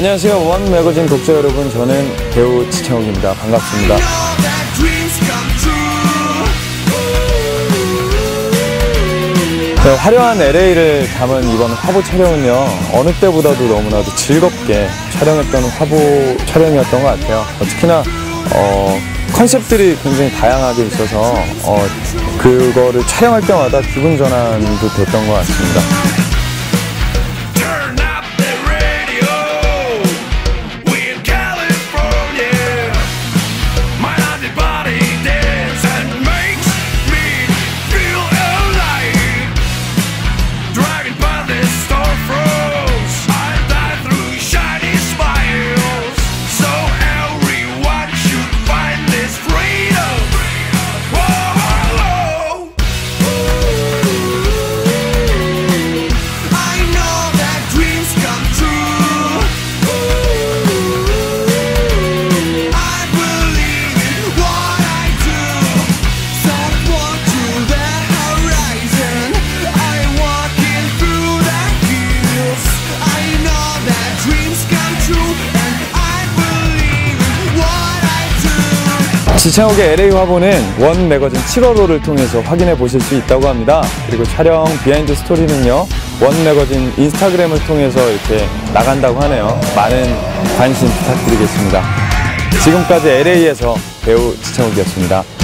안녕하세요. 원 매거진 독자 여러분, 저는 배우 지창욱입니다. 반갑습니다. 네, 화려한 LA를 담은 이번 화보 촬영은요, 어느 때보다도 너무나도 즐겁게 촬영했던 화보 촬영이었던 것 같아요. 특히나 컨셉들이 굉장히 다양하게 있어서 그거를 촬영할 때마다 기분 전환도 됐던 것 같습니다. 지창욱의 LA 화보는 원 매거진 7월호를 통해서 확인해 보실 수 있다고 합니다. 그리고 촬영 비하인드 스토리는요, 원 매거진 인스타그램을 통해서 이렇게 나간다고 하네요. 많은 관심 부탁드리겠습니다. 지금까지 LA에서 배우 지창욱이었습니다.